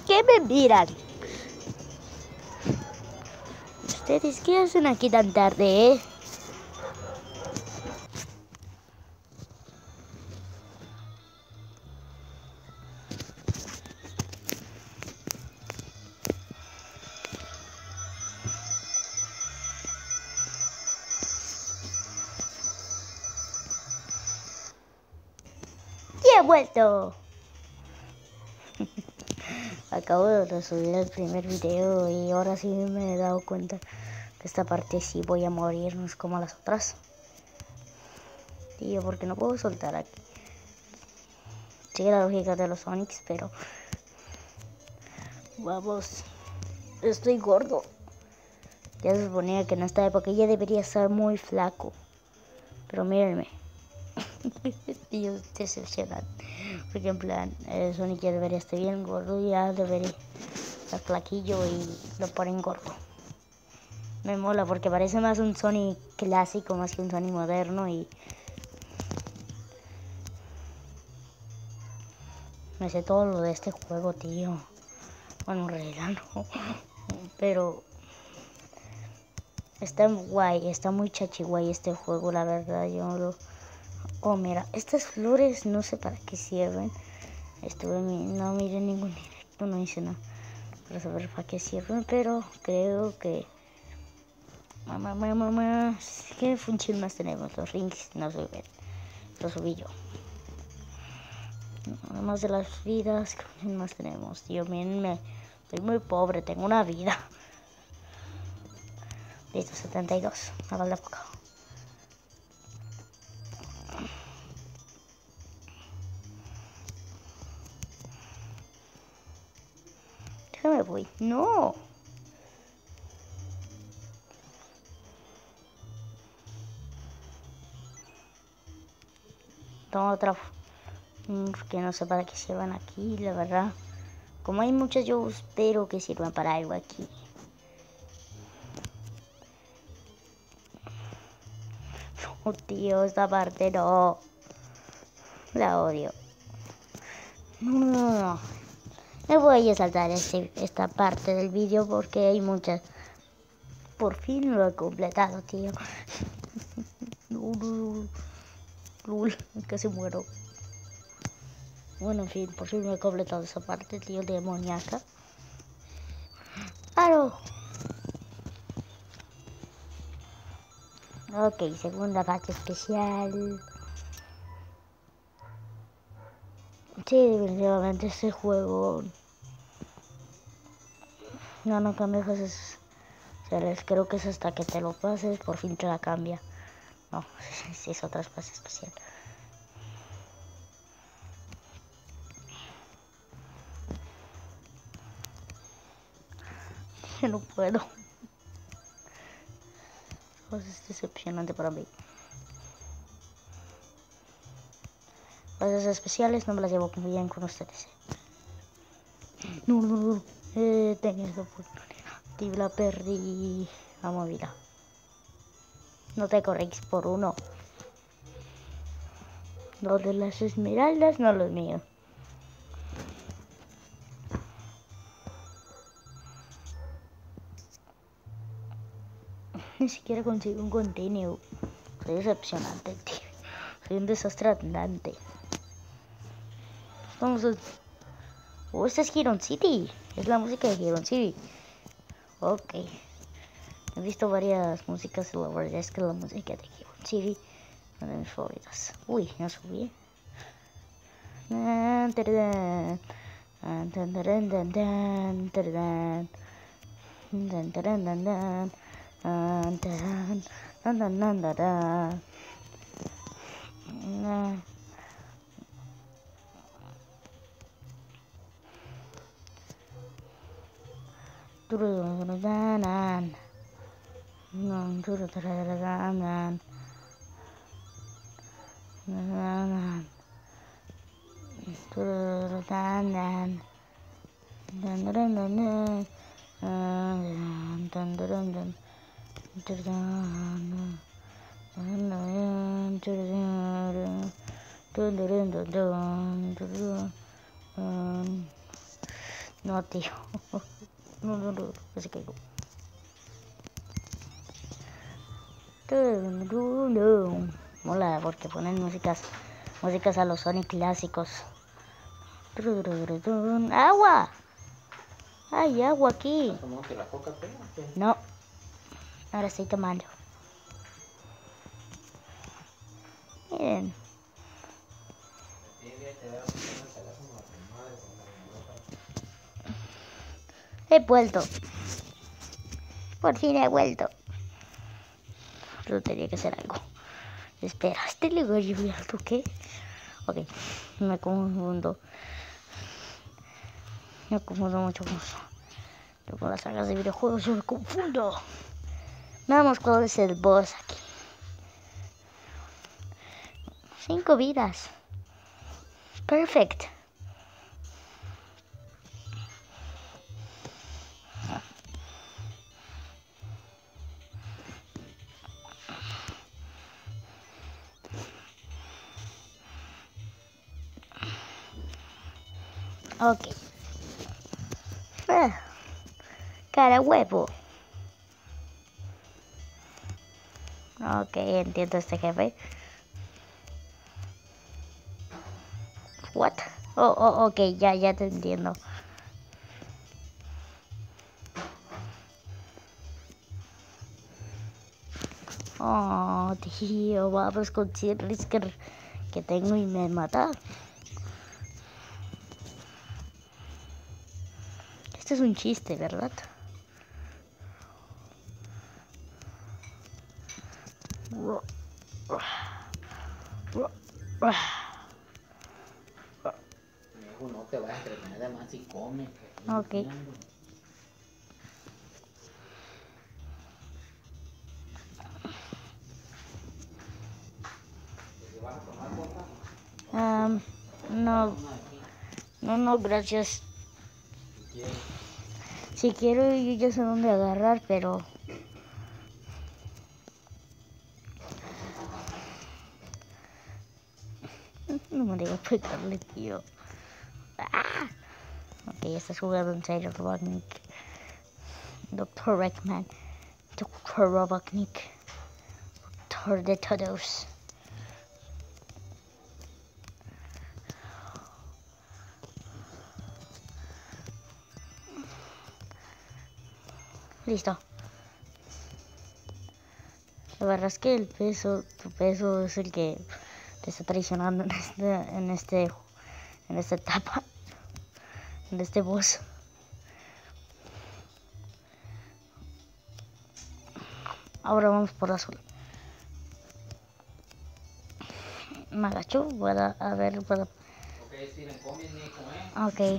qué me miran? ¿Ustedes qué hacen aquí tan tarde, ¡Y he vuelto! Acabo de subir el primer video y ahora sí me he dado cuenta que esta parte sí voy a morir, no es como las otras. Tío, porque no puedo soltar aquí. Sigue la lógica de los Sonics, pero... Vamos, estoy gordo. Ya se suponía que en esta época ya debería estar muy flaco. Pero mírenme. Tío, decepcionante. Porque en plan, Sonic ya debería estar bien gordo, ya debería estar flaquillo y lo ponen gordo. Me mola porque parece más un Sonic clásico más que un Sonic moderno y... Me sé todo lo de este juego, tío. Bueno, en realidad no. Pero... Está guay, está muy chachi guay este juego, la verdad. Yo lo... Oh, mira, estas flores no sé para qué sirven. No miré ningún directo, no hice nada para saber para qué sirven, pero creo que... Mamá, ¿qué función más tenemos? Los rings no suben, los subí yo. Además de las vidas, ¿qué función más tenemos? Tío, mírenme, soy muy pobre, tengo una vida. Listo, 72, a la poca. Déjame voy, no. Toma otra, porque no sé para qué sirvan aquí, la verdad. Como hay muchas, yo espero que sirvan para algo aquí. No, tío, esta parte no. La odio. No. Me voy a saltar esta parte del vídeo porque hay muchas. Por fin lo he completado, tío. Casi muero. Bueno, en fin, por fin me he completado esa parte, tío, demoníaca. ¡Aro! Ok, segunda parte especial. Sí, definitivamente este juego... No cambia cosas. Creo que es hasta que te lo pases, por fin te la cambia. No, es otra fase especial. Yo no puedo. Es decepcionante para mí. Fases especiales no me las llevo muy bien con ustedes. No. Tenía esa oportunidad. Y la perdí. Vamos, mira. No te corréis por uno. Los de las esmeraldas, no los míos. Ni siquiera consigo un contenido. Soy decepcionante, tío. Soy un desastre andante. Vamos a... Oh, esta es Heron City. Es la música de Heron City. Ok. He visto varias músicas y la verdad es que la música de Heron City es una de mis favoritas. Uy, no subí. No, tío. No, se caigo. Mola, porque ponen músicas a los Sonic clásicos. ¡Agua! ¡Hay agua aquí! ¿Tomaste la coca fea? No, ahora estoy tomando. Miren. He vuelto. Por fin he vuelto. Pero tenía que hacer algo. Espera, este lugar abierto, ¿qué? Ok, me confundo. Me confundo mucho con las sagas de videojuegos. Yo me confundo. Vamos, ¿cuál es el boss aquí? 5 vidas. Perfect. Ok. Cara huevo. Ok, entiendo este jefe. What? Ok, ya te entiendo. Oh, tío, vamos con Cirris que tengo y me mata. Esto es un chiste, ¿verdad? No te vas a entretener de más si comes. Ok. No, gracias. Si quiero, yo ya sé dónde agarrar, pero... No me digas pegarle, tío. ¡Ah! Ok, estás jugando en serio, Robotnik. Doctor Eggman. Doctor Robotnik. Doctor de todos. Listo. La verdad es que tu peso es el que te está traicionando en esta etapa, en este boss. Ahora vamos por azul. Me agacho, a ver, puedo. Ok, Steven, come, Nico, Ok.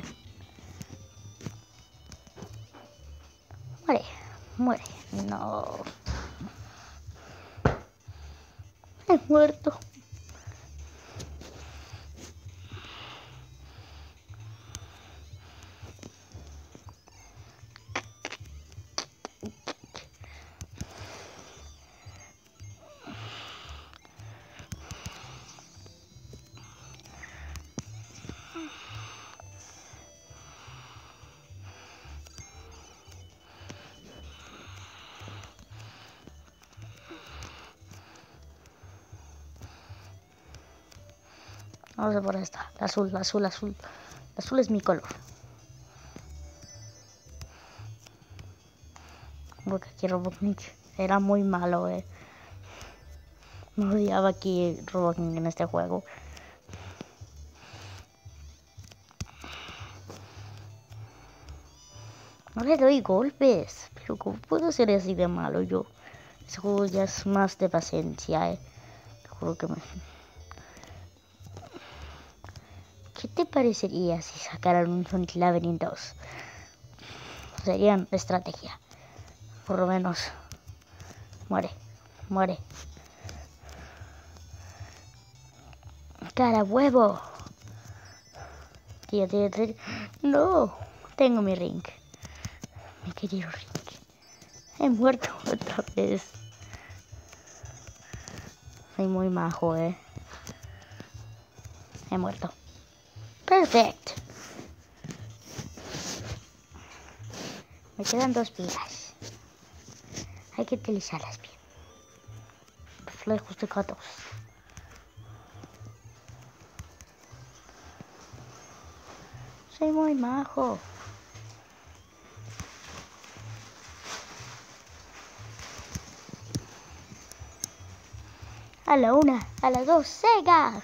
Muere. No. He muerto. Vamos a por esta. La azul. La azul es mi color. Porque aquí Robotnik era muy malo, Me odiaba aquí Robotnik en este juego. No le doy golpes. Pero ¿cómo puedo ser así de malo yo? Este juego ya es más de paciencia, Te juro que me... ¿Qué te parecería si sacaran un Sonic Labyrinth 2? Sería estrategia. Por lo menos. Muere. Cara huevo. Tío. No. Tengo mi ring. Mi querido ring. He muerto otra vez. Soy muy majo, He muerto. Perfect. Me quedan 2 pilas. Hay que utilizarlas bien. Reflejos de gatos. Soy muy majo. A la 1, a las 2, ¡Sega!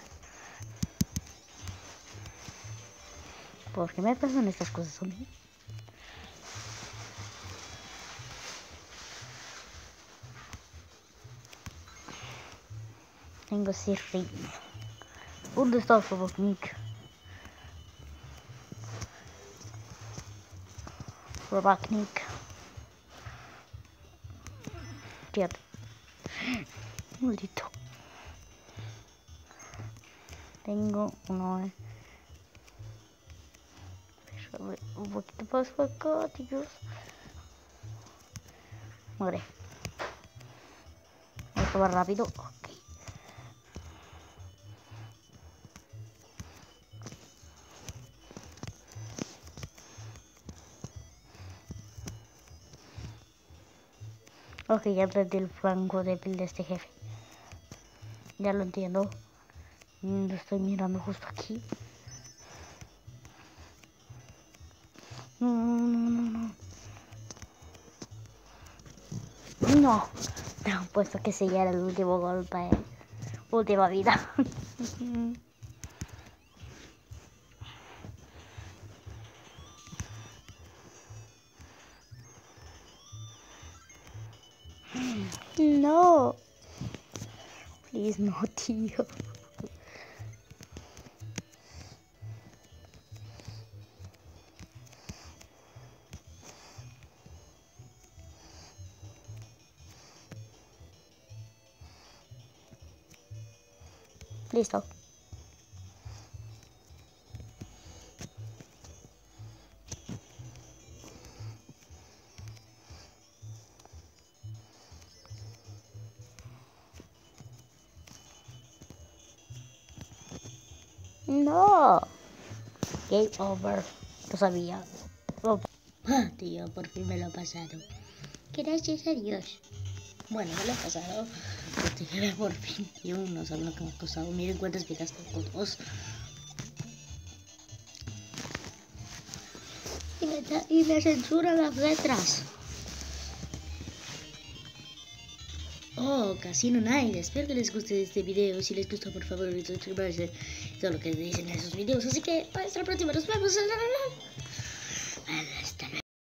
¿Por qué me pasan estas cosas a mí? Tengo Sirri. ¿Dónde está Robotnik? Robotnik. Fíjate. Maldito. Tengo uno. Un poquito más acá, tíos. Muere. Esto va rápido. Ok. Ok, ya entendí el flanco débil de este jefe. Ya lo entiendo. Lo estoy mirando justo aquí. No. No. No, puesto que ese ya era el último golpe. Última vida. No. Please, no, tío. Listo. No. Game over. Lo sabía. Oh. Tío, por fin me lo he pasado. Gracias a Dios. Bueno, me lo he pasado. Por fin. Y aún no saben lo que me ha costado. Miren cuántas vidas tengo. 2. Y me censura las letras. Oh, Casino Night. Espero que les guste este video. Si les gustó, por favor, suscríbanse. Todo lo que dicen en esos videos. Así que hasta la próxima. Nos vemos.